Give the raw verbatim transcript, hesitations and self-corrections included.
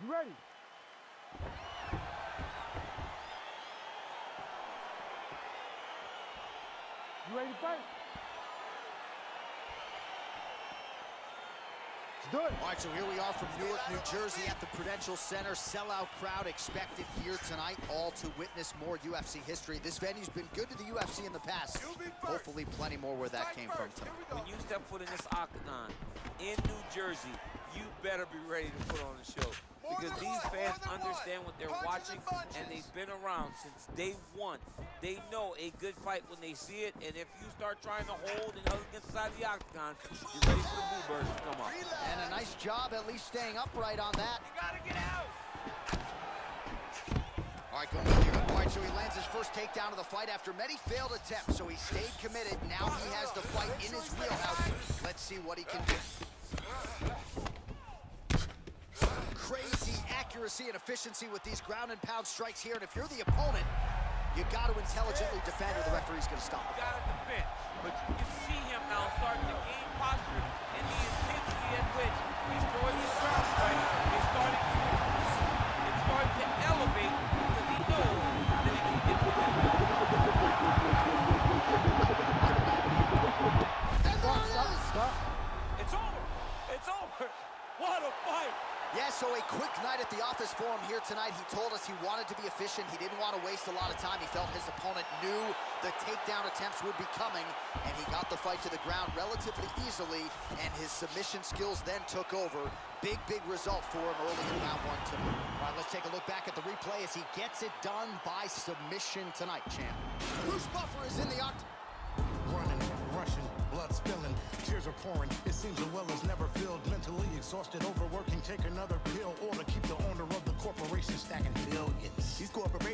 You ready? You ready to fight? Let's do it. All right, so here we are from Newark, New Jersey at the Prudential Center. Sellout crowd expected here tonight, all to witness more U F C history. This venue's been good to the U F C in the past. Hopefully plenty more where that came from tonight. When you step foot in this octagon in New Jersey, you better be ready to put on a show. Because these fans understand what they're watching, and they've been around since day one. They know a good fight when they see it, and if you start trying to hold and hug against the side of the octagon, you're ready for the Bluebirds to come up. And a nice job at least staying upright on that. You gotta get out! All right, going here. All right, so he lands his first takedown of the fight after many failed attempts, so he stayed committed. Now he has the fight in his wheelhouse. Let's see what he can do. Crazy accuracy and efficiency with these ground and pound strikes here, and if you're the opponent, you got to intelligently defend or the referee's going to stop it. You got to defend, but you can see him now starting to gain posture and the intensity at which he's throwing these ground strikes is starting to, it's starting to elevate because he knows that he can get the win. Stop, stop, stop. It's over. It's over. What a fight. Yeah, so a quick night at the office for him here tonight. He told us he wanted to be efficient. He didn't want to waste a lot of time. He felt his opponent knew the takedown attempts would be coming, and he got the fight to the ground relatively easily, and his submission skills then took over. Big, big result for him early in round one tonight. All right, let's take a look back at the replay as he gets it done by submission tonight, champ. Bruce Buffer is in the octagon. Running, rushing, blood spilling, tears are pouring. It seems the well is never filled. Mentally exhausted, overworking, take another pill, or to keep the owner of the corporation stacking billions. These corporations